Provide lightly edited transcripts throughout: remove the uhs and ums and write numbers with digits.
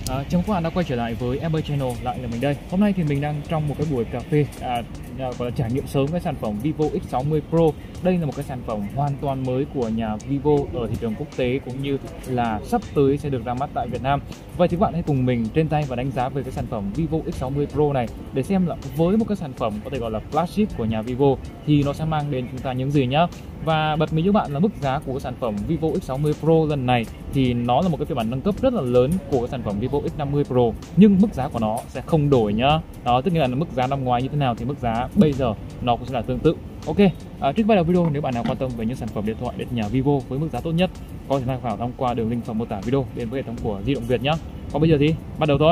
Chào các bạn đã quay trở lại với Apple Channel, lại là mình đây. Hôm nay thì mình đang trong một cái buổi cà phê gọi là trải nghiệm sớm cái sản phẩm Vivo X60 Pro. Đây là một cái sản phẩm hoàn toàn mới của nhà Vivo ở thị trường quốc tế cũng như là sắp tới sẽ được ra mắt tại Việt Nam. Vậy thì các bạn hãy cùng mình trên tay và đánh giá về cái sản phẩm Vivo X60 Pro này để xem là với một cái sản phẩm có thể gọi là flagship của nhà Vivo thì nó sẽ mang đến chúng ta những gì nhá. Và bật mí với bạn là mức giá của sản phẩm Vivo X60 Pro lần này thì nó là một cái phiên bản nâng cấp rất là lớn của cái sản phẩm Vivo X50 Pro, nhưng mức giá của nó sẽ không đổi nhá. Đó, tức là mức giá năm ngoái như thế nào thì mức giá bây giờ nó cũng sẽ là tương tự. Ok, trước bắt đầu video, nếu bạn nào quan tâm về những sản phẩm điện thoại đến nhà Vivo với mức giá tốt nhất, có thể tham khảo thông qua đường link phần mô tả video đến với hệ thống của Di động Việt nhá. Còn bây giờ thì bắt đầu thôi.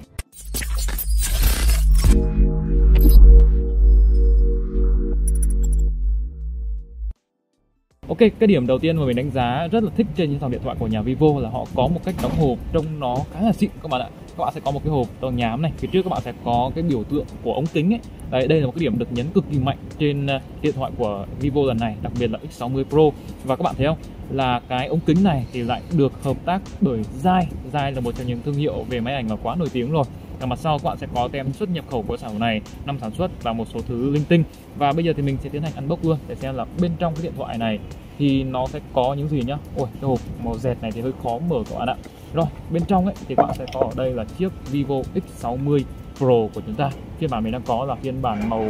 Ok, cái điểm đầu tiên mà mình đánh giá rất là thích trên những dòng điện thoại của nhà Vivo là họ có một cách đóng hộp trông nó khá là xịn các bạn ạ. Các bạn sẽ có một cái hộp to nhám này, phía trước các bạn sẽ có cái biểu tượng của ống kính ấy. Đây là một cái điểm được nhấn cực kỳ mạnh trên điện thoại của Vivo lần này, đặc biệt là X60 Pro. Và các bạn thấy không, là cái ống kính này thì lại được hợp tác bởi Zeiss. Zeiss là một trong những thương hiệu về máy ảnh mà quá nổi tiếng rồi. Ở mặt sau các bạn sẽ có tem xuất nhập khẩu của sản phẩm này, năm sản xuất và một số thứ linh tinh. Và bây giờ thì mình sẽ tiến hành unbox luôn để xem là bên trong cái điện thoại này thì nó sẽ có những gì nhá. Ôi, cái hộp màu dẹt này thì hơi khó mở các bạn ạ. Rồi, bên trong ấy thì các bạn sẽ có ở đây là chiếc Vivo X60 Pro của chúng ta. Phiên bản mình đang có là phiên bản màu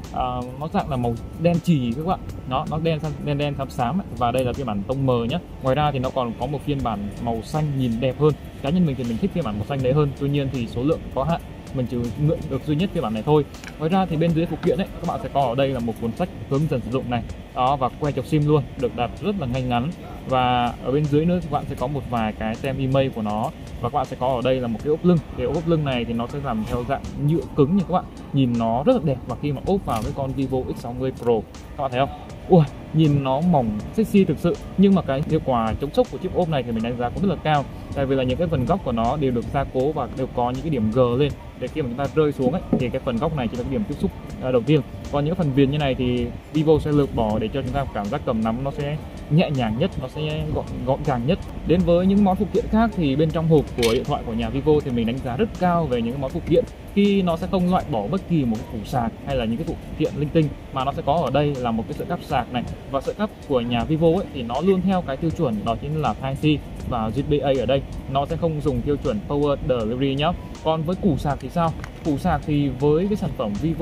nó dạng là màu đen chì các bạn. Nó đen xám xám ấy. Và đây là phiên bản tông mờ nhá. Ngoài ra thì nó còn có một phiên bản màu xanh nhìn đẹp hơn. Cá nhân mình thì mình thích phiên bản màu xanh đấy hơn. Tuy nhiên thì số lượng có hạn, mình chỉ mượn được duy nhất phiên bản này thôi. Ngoài ra thì bên dưới phụ kiện ấy, các bạn sẽ có ở đây là một cuốn sách hướng dẫn sử dụng này, đó, và que chọc sim luôn, được đặt rất là ngay ngắn. Và ở bên dưới nữa thì các bạn sẽ có một vài cái tem email của nó, và các bạn sẽ có ở đây là một cái ốp lưng. Cái ốp lưng này thì nó sẽ làm theo dạng nhựa cứng như các bạn, nhìn nó rất là đẹp. Và khi mà ốp vào cái con Vivo X60 Pro, các bạn thấy không? Ui, nhìn nó mỏng sexy thực sự, nhưng mà cái hiệu quả chống sốc của chiếc ốp này thì mình đánh giá cũng rất là cao, tại vì là những cái phần góc của nó đều được gia cố và đều có những cái điểm G lên để khi mà chúng ta rơi xuống ấy thì cái phần góc này chỉ là cái điểm tiếp xúc đầu tiên. Còn những phần viền như này thì Vivo sẽ lược bỏ để cho chúng ta cảm giác cầm nắm nó sẽ nhẹ nhàng nhất, nó sẽ gọn gàng nhất. Đến với những món phụ kiện khác thì bên trong hộp của điện thoại của nhà Vivo thì mình đánh giá rất cao về những món phụ kiện, khi nó sẽ không loại bỏ bất kỳ một cái củ sạc hay là những cái phụ kiện linh tinh, mà nó sẽ có ở đây là một cái sợi cáp sạc này. Và sợi cáp của nhà Vivo ấy thì nó luôn theo cái tiêu chuẩn, đó chính là Type-C và USB-A. Ở đây nó sẽ không dùng tiêu chuẩn Power Delivery nhá. Còn với củ sạc thì sao? Củ sạc thì với cái sản phẩm Vivo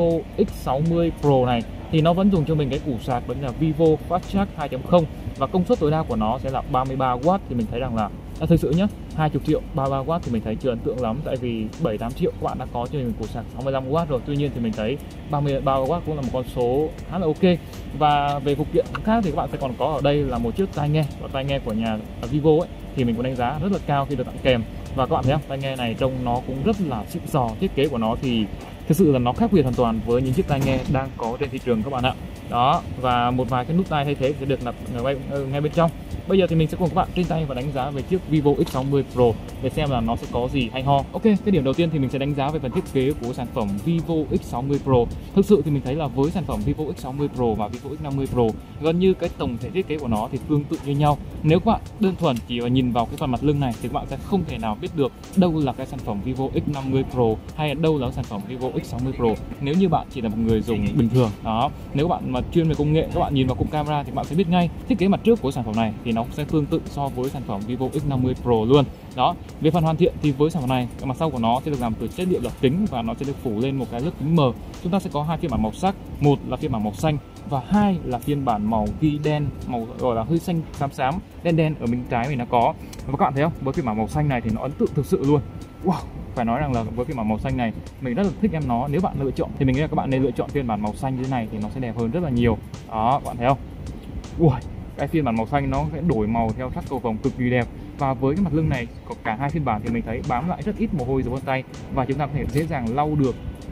X60 Pro này thì nó vẫn dùng cho mình cái củ sạc đó là Vivo Fast Charge 2.0, và công suất tối đa của nó sẽ là 33W. Thì mình thấy rằng là thực sự nhá, 20 triệu 33W thì mình thấy chưa ấn tượng lắm, tại vì 7-8 triệu các bạn đã có cho mình củ sạc 65W rồi. Tuy nhiên thì mình thấy 33W cũng là một con số khá là ok. Và về phụ kiện khác thì các bạn sẽ còn có ở đây là một chiếc tai nghe, và tai nghe của nhà Vivo ấy thì mình cũng đánh giá rất là cao khi được tặng kèm. Và các bạn thấy không, tai nghe này trông nó cũng rất là xịn sò. Thiết kế của nó thì thực sự là nó khác biệt hoàn toàn với những chiếc tai nghe đang có trên thị trường các bạn ạ. Đó, và một vài cái nút tai thay thế sẽ được đặt ngay bên trong. Bây giờ thì mình sẽ cùng các bạn trên tay và đánh giá về chiếc Vivo X60 Pro để xem là nó sẽ có gì hay ho. Ok, cái điểm đầu tiên thì mình sẽ đánh giá về phần thiết kế của sản phẩm Vivo X60 Pro. Thực sự thì mình thấy là với sản phẩm Vivo X60 Pro và Vivo X50 Pro, gần như cái tổng thể thiết kế của nó thì tương tự như nhau. Nếu các bạn đơn thuần chỉ nhìn vào cái phần mặt lưng này thì các bạn sẽ không thể nào biết được đâu là cái sản phẩm Vivo X50 Pro hay là đâu là sản phẩm Vivo X60 Pro nếu như bạn chỉ là một người dùng bình thường. Đó, nếu bạn mà chuyên về công nghệ, các bạn nhìn vào cụm camera thì bạn sẽ biết ngay thiết kế mặt trước của sản phẩm này thì nó sẽ tương tự so với sản phẩm Vivo X50 Pro luôn. Đó, về phần hoàn thiện thì với sản phẩm này, cái mặt sau của nó sẽ được làm từ chất liệu là kính và nó sẽ được phủ lên một cái lớp kính mờ. Chúng ta sẽ có hai phiên bản màu sắc, một là phiên bản màu xanh và hai là phiên bản màu ghi đen, màu gọi là hơi xanh xám xám, đen ở bên trái mình nó có. Và các bạn thấy không, với phiên bản màu xanh này thì nó ấn tượng thực sự luôn. Wow, phải nói rằng là với phiên bản màu xanh này mình rất là thích em nó. Nếu bạn lựa chọn thì mình nghĩ là các bạn nên lựa chọn phiên bản màu xanh như thế này thì nó sẽ đẹp hơn rất là nhiều. Đó, các bạn thấy không? Ui, cái phiên bản màu xanh nó sẽ đổi màu theo sắc cầu vồng cực kỳ đẹp. Và với cái mặt lưng này có cả hai phiên bản thì mình thấy bám lại rất ít mồ hôi dấu vân tay, và chúng ta có thể dễ dàng lau được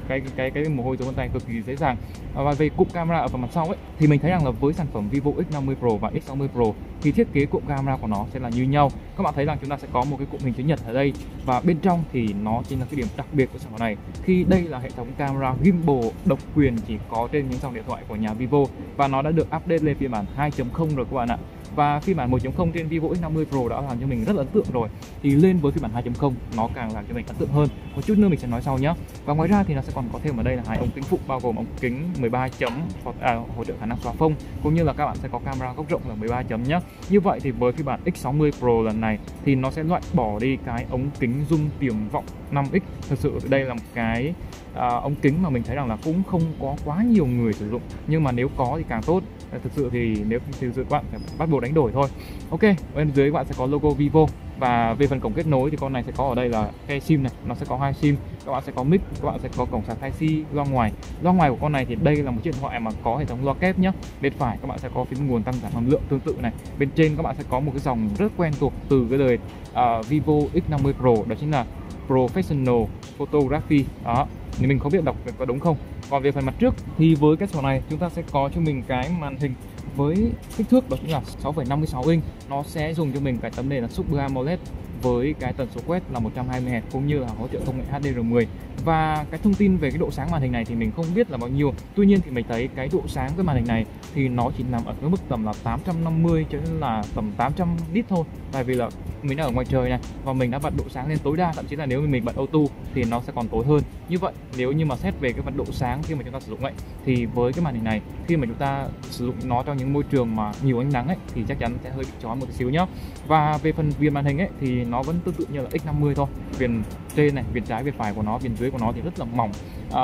cái mồ hôi dấu vân tay cực kỳ dễ dàng. Và về cụm camera ở phần mặt sau ấy thì mình thấy rằng là với sản phẩm Vivo X50 Pro và X60 Pro thì thiết kế cụm camera của nó sẽ là như nhau. Các bạn thấy rằng chúng ta sẽ có một cái cụm hình chữ nhật ở đây, và bên trong thì nó chính là cái điểm đặc biệt của sản phẩm này, khi đây là hệ thống camera gimbal độc quyền chỉ có trên những dòng điện thoại của nhà Vivo, và nó đã được update lên phiên bản 2.0 rồi các bạn ạ. Và phiên bản 1.0 trên Vivo X50 Pro đã làm cho mình rất là ấn tượng rồi, thì lên với phiên bản 2.0 nó càng làm cho mình ấn tượng hơn. Một chút nữa mình sẽ nói sau nhé. Và ngoài ra thì nó sẽ còn có thêm ở đây là hai ống kính phụ, bao gồm ống kính 13 chấm hỗ trợ khả năng xóa phông, cũng như là các bạn sẽ có camera góc rộng là 13 chấm nhé. Như vậy thì với phiên bản X60 Pro lần này thì nó sẽ loại bỏ đi cái ống kính zoom tiềm vọng 5x. Thực sự đây là một cái ống kính mà mình thấy rằng là cũng không có quá nhiều người sử dụng, nhưng mà nếu có thì càng tốt. Thực sự thì nếu thực sự các bạn phải bắt buộc đánh đổi thôi. Ok, bên dưới các bạn sẽ có logo Vivo. Và về phần cổng kết nối thì con này sẽ có ở đây là cái sim này, nó sẽ có 2 sim, các bạn sẽ có mic, các bạn sẽ có cổng sạc Type-C. Loa ngoài của con này thì đây là một chiếc điện thoại mà có hệ thống loa kép nhé. Bên phải các bạn sẽ có phím nguồn tăng giảm hàm lượng tương tự này. Bên trên các bạn sẽ có một cái dòng rất quen thuộc từ cái đời Vivo X50 Pro, đó chính là Professional Photography. Đó, thì mình không biết đọc có đúng không. Còn về phần mặt trước thì với cái sổ này chúng ta sẽ có cho mình cái màn hình với kích thước đó chính là 6,56 inch. Nó sẽ dùng cho mình cái tấm nền là Super AMOLED với cái tần số quét là 120Hz cũng như là hỗ trợ công nghệ HDR10. Và cái thông tin về cái độ sáng màn hình này thì mình không biết là bao nhiêu. Tuy nhiên thì mình thấy cái độ sáng cái màn hình này thì nó chỉ nằm ở cái mức tầm là 850 cho đến là tầm 800 nit thôi. Tại vì là mình đang ở ngoài trời này và mình đã bật độ sáng lên tối đa, thậm chí là nếu mình bật auto thì nó sẽ còn tối hơn. Như vậy nếu như mà xét về cái mật độ sáng khi mà chúng ta sử dụng ấy, thì với cái màn hình này khi mà chúng ta sử dụng nó trong những môi trường mà nhiều ánh nắng ấy thì chắc chắn sẽ hơi bị chói một xíu nhá. Và về phần viền màn hình ấy thì nó vẫn tương tự như là X50 thôi. Viền trên này, viền trái, viền phải của nó, viền dưới của nó thì rất là mỏng.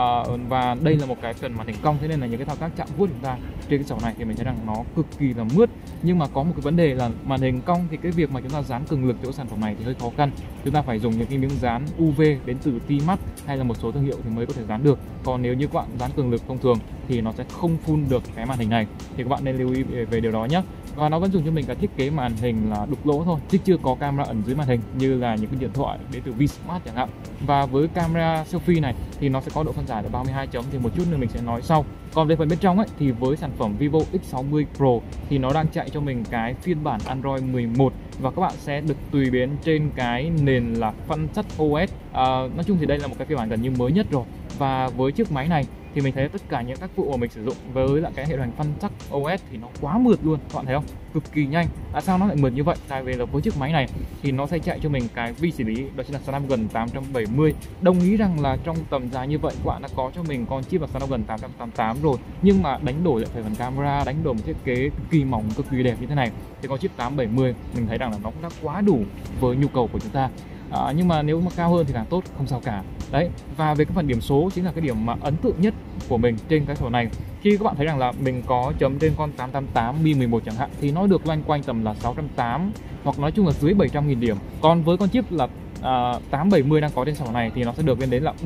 Và đây là một cái phần màn hình cong, thế nên là những cái thao tác chạm vuốt chúng ta trên cái sổ này thì mình thấy rằng nó cực kỳ là mướt. Nhưng mà có một cái vấn đề là màn hình cong thì cái việc mà chúng ta dán cường lực chỗ sản phẩm này thì hơi khó khăn. Chúng ta phải dùng những cái miếng dán UV đến từ T-Max hay là một số thương hiệu thì mới có thể dán được. Còn nếu như các bạn dán cường lực thông thường thì nó sẽ không phun được cái màn hình này, thì các bạn nên lưu ý về điều đó nhé. Và nó vẫn dùng cho mình cái thiết kế màn hình là đục lỗ thôi, chứ chưa có camera ẩn dưới màn hình như là những cái điện thoại đến từ Vsmart chẳng hạn. Và với camera selfie này thì nó sẽ có độ phân giải là 32 chấm, thì một chút nữa mình sẽ nói sau. Còn về phần bên trong ấy thì với sản phẩm Vivo X60 Pro thì nó đang chạy cho mình cái phiên bản Android 11 và các bạn sẽ được tùy biến trên cái nền là Funtouch OS. Nói chung thì đây là một cái phiên bản gần như mới nhất rồi. Và với chiếc máy này thì mình thấy tất cả những tác vụ mà mình sử dụng với lại cái hệ điều hành Funtouch OS thì nó quá mượt luôn, các bạn thấy không? Cực kỳ nhanh. Tại sao nó lại mượt như vậy? Tại vì là với chiếc máy này thì nó sẽ chạy cho mình cái vi xử lý đó chính là Snapdragon 870. Đồng ý rằng là trong tầm giá như vậy các bạn đã có cho mình con chip là Snapdragon 888 rồi, nhưng mà đánh đổi lại phần camera, đánh đổi một thiết kế cực kỳ mỏng, cực kỳ đẹp như thế này thì con chip 870 mình thấy rằng là nó cũng đã quá đủ với nhu cầu của chúng ta. Nhưng mà nếu mà cao hơn thì càng tốt, không sao cả. Đấy, và về cái phần điểm số chính là cái điểm mà ấn tượng nhất của mình trên cái sổ này. Khi các bạn thấy rằng là mình có chấm trên con 888 Mi 11 chẳng hạn thì nó được loanh quanh tầm là 680 hoặc nói chung là dưới 700.000 điểm. Còn với con chip là 870 đang có trên sổ này thì nó sẽ được lên đến là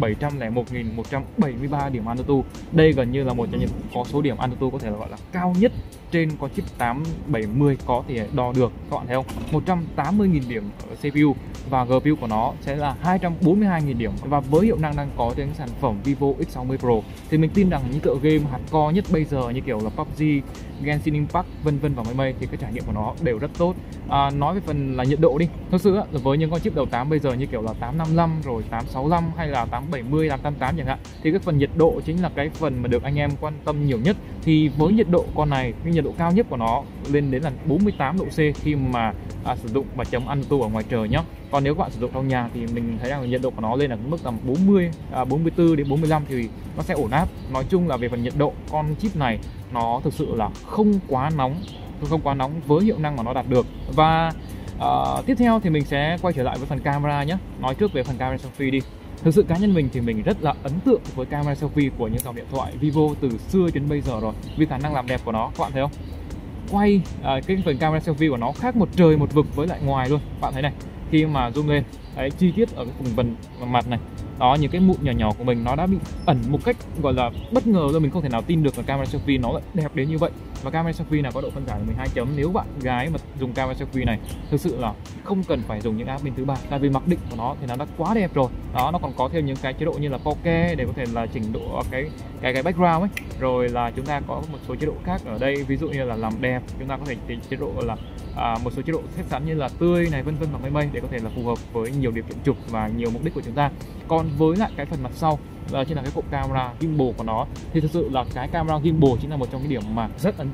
701.173 điểm AnTuTu. Đây gần như là một trong những có số điểm AnTuTu có thể là gọi là cao nhất trên con chip 870 có thể đo được, các bạn thấy không? 180.000 điểm ở CPU và GPU của nó sẽ là 242.000 điểm. Và với hiệu năng đang có trên sản phẩm Vivo X60 Pro thì mình tin rằng những tựa game hardcore nhất bây giờ như kiểu là PUBG, Genshin Impact vân vân và mây thì cái trải nghiệm của nó đều rất tốt. Nói về phần là nhiệt độ đi, thực sự là với những con chip đầu 8 bây giờ như kiểu là 855 rồi 865 hay là 870, 888 chẳng hạn thì cái phần nhiệt độ chính là cái phần mà được anh em quan tâm nhiều nhất. Thì với nhiệt độ con này, cái nhiệt độ cao nhất của nó lên đến là 48 độ C khi mà sử dụng và chấm AnTuTu ở ngoài trời nhé. Còn nếu các bạn sử dụng trong nhà thì mình thấy rằng nhiệt độ của nó lên ở mức tầm 44 đến 45 thì nó sẽ ổn áp. Nói chung là về phần nhiệt độ, con chip này nó thực sự là không quá nóng với hiệu năng mà nó đạt được. Và tiếp theo thì mình sẽ quay trở lại với phần camera nhé. Nói trước về phần camera selfie đi. Thực sự cá nhân mình thì mình rất là ấn tượng với camera selfie của những dòng điện thoại Vivo từ xưa đến bây giờ rồi, vì khả năng làm đẹp của nó, các bạn thấy không? Quay cái phần camera selfie của nó khác một trời một vực với lại ngoài luôn, bạn thấy này. Khi mà zoom lên, đấy, chi tiết ở cái vùng vần mặt này, đó, những cái mụn nhỏ nhỏ của mình nó đã bị ẩn một cách gọi là bất ngờ rồi. Mình không thể nào tin được là camera selfie nó lại đẹp đến như vậy. Và camera selfie này có độ phân giải là 12 chấm. Nếu bạn gái mà dùng camera selfie này thực sự là không cần phải dùng những app bên thứ ba, tại vì mặc định của nó thì nó đã quá đẹp rồi. Đó, nó còn có thêm những cái chế độ như là bokeh để có thể là chỉnh độ cái background ấy, rồi là chúng ta có một số chế độ khác ở đây, ví dụ như là làm đẹp chúng ta có thể chỉnh chế độ là một số chế độ set sẵn như là tươi này vân vân và mây để có thể là phù hợp với nhiều điều kiện chụp và nhiều mục đích của chúng ta. Còn với lại cái phần mặt sau chính là cái cụm camera gimbal của nó thì thực sự là cái camera gimbal chính là một trong những điểm mà rất ấn tượng.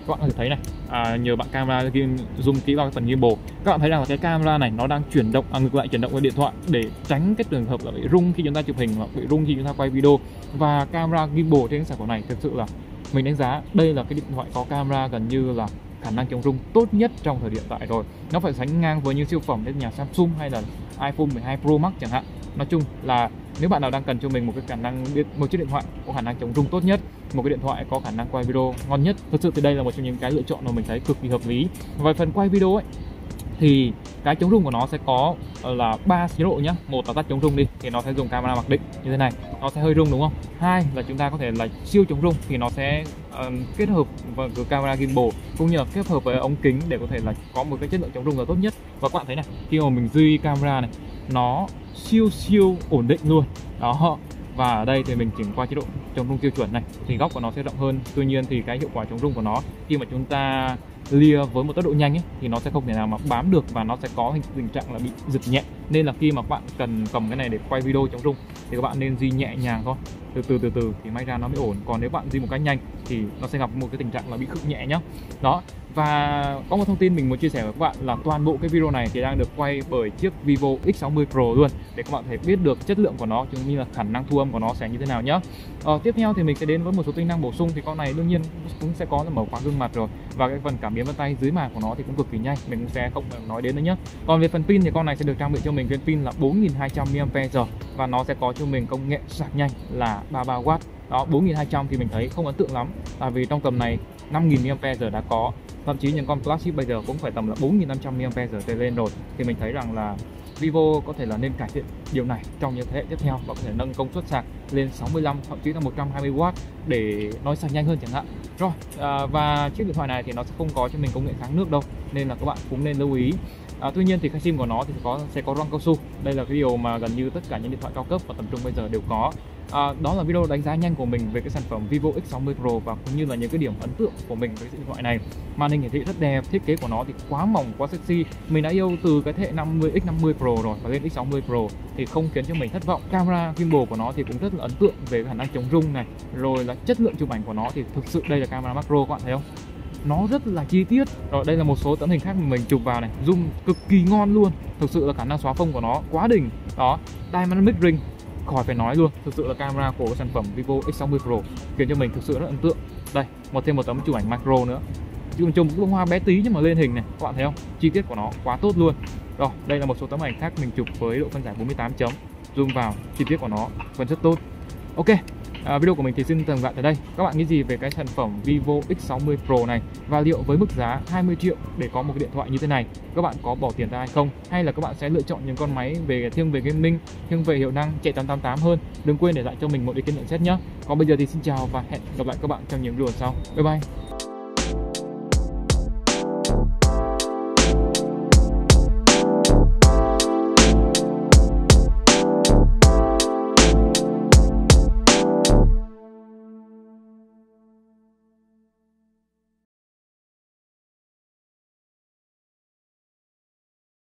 các bạn có thể thấy này, nhờ bạn camera zoom kỹ vào cái phần gimbal, các bạn thấy rằng là cái camera này nó đang chuyển động, ngược lại chuyển động với điện thoại để tránh cái trường hợp là bị rung khi chúng ta chụp hình hoặc bị rung khi chúng ta quay video. Và camera gimbal trên cái sản phẩm này thực sự là mình đánh giá đây là cái điện thoại có camera gần như là khả năng chống rung tốt nhất trong thời điểm tại rồi. Nó phải sánh ngang với những siêu phẩm đến nhà Samsung hay là iPhone 12 Pro Max chẳng hạn. Nói chung là nếu bạn nào đang cần cho mình một cái khả năng, một chiếc điện thoại có khả năng chống rung tốt nhất, một cái điện thoại có khả năng quay video ngon nhất, thực sự thì đây là một trong những cái lựa chọn mà mình thấy cực kỳ hợp lý. Và phần quay video ấy thì cái chống rung của nó sẽ có là 3 chế độ nhá. Một là tắt chống rung đi thì nó sẽ dùng camera mặc định như thế này, nó sẽ hơi rung đúng không? Hai là chúng ta có thể là siêu chống rung thì nó sẽ kết hợp với camera gimbal cũng như là kết hợp với ống kính để có thể là có một cái chất lượng chống rung là tốt nhất. Và các bạn thấy này, khi mà mình duy camera này nó siêu ổn định luôn đó. Và ở đây thì mình chỉnh qua chế độ chống rung tiêu chuẩn này thì góc của nó sẽ rộng hơn. Tuy nhiên thì cái hiệu quả chống rung của nó khi mà chúng ta lia với một tốc độ nhanh ấy, thì nó sẽ không thể nào mà bám được và nó sẽ có tình trạng là bị giật nhẹ. Nên là khi mà các bạn cần cầm cái này để quay video chống rung thì các bạn nên di nhẹ nhàng thôi, từ từ thì may ra nó mới ổn. Còn nếu bạn di một cách nhanh thì nó sẽ gặp một cái tình trạng là bị khựng nhẹ nhá. Đó. Và có một thông tin mình muốn chia sẻ với các bạn là toàn bộ cái video này thì đang được quay bởi chiếc Vivo X60 Pro luôn, để các bạn thể biết được chất lượng của nó cũng như là khả năng thu âm của nó sẽ như thế nào nhá. Tiếp theo thì mình sẽ đến với một số tính năng bổ sung. Thì con này đương nhiên cũng sẽ có là mở khóa gương mặt rồi, và cái phần cảm biến vân tay dưới màn của nó thì cũng cực kỳ nhanh, mình cũng sẽ không nói đến nữa nhé. Còn về phần pin thì con này sẽ được trang bị cho mình viên pin là 4200 mAh và nó sẽ có cho mình công nghệ sạc nhanh là 33W. Đó, 4200 thì mình thấy không ấn tượng lắm, tại vì trong tầm này 5000 mAh đã có, thậm chí những con flagship bây giờ cũng phải tầm là 4500 mAh trở lên rồi. Thì mình thấy rằng là Vivo có thể là nên cải thiện điều này trong những thế hệ tiếp theo và có thể nâng công suất sạc lên 65 thậm chí là 120W để nó sạc nhanh hơn chẳng hạn. Rồi, và chiếc điện thoại này thì nó sẽ không có cho mình công nghệ kháng nước đâu, nên là các bạn cũng nên lưu ý. Tuy nhiên thì cái sim của nó thì sẽ có răng cao su. Đây là cái điều mà gần như tất cả những điện thoại cao cấp và tầm trung bây giờ đều có. Đó là video đánh giá nhanh của mình về cái sản phẩm Vivo X60 Pro và cũng như là những cái điểm ấn tượng của mình với điện thoại này. Màn hình hiển thị rất đẹp, thiết kế của nó thì quá mỏng, quá sexy. Mình đã yêu từ cái thế hệ X50 Pro rồi và lên X60 Pro thì không khiến cho mình thất vọng. Camera gimbal của nó thì cũng rất là ấn tượng về khả năng chống rung này, rồi là chất lượng chụp ảnh của nó thì thực sự đây là camera macro, các bạn thấy không? Nó rất là chi tiết. Rồi đây là một số tấm hình khác mà mình chụp vào này, zoom cực kỳ ngon luôn. Thực sự là khả năng xóa phông của nó quá đỉnh. Đó, Dynamic Ring khỏi phải nói luôn, thực sự là camera của sản phẩm Vivo X60 Pro khiến cho mình thực sự rất ấn tượng. Đây, thêm một tấm chụp ảnh macro nữa, chụp bông hoa bé tí nhưng mà lên hình này, các bạn thấy không? Chi tiết của nó quá tốt luôn. Rồi, đây là một số tấm ảnh khác mình chụp với độ phân giải 48 chấm, zoom vào, chi tiết của nó vẫn rất tốt. Ok, video của mình thì xin dừng lại tại đây. Các bạn nghĩ gì về cái sản phẩm Vivo X60 Pro này, và liệu với mức giá 20 triệu để có một cái điện thoại như thế này các bạn có bỏ tiền ra hay không, hay là các bạn sẽ lựa chọn những con máy thiên về gaming, thiên về hiệu năng chạy 888 hơn? Đừng quên để lại cho mình một ý kiến nhận xét nhé. Còn bây giờ thì xin chào và hẹn gặp lại các bạn trong những video sau. Bye bye.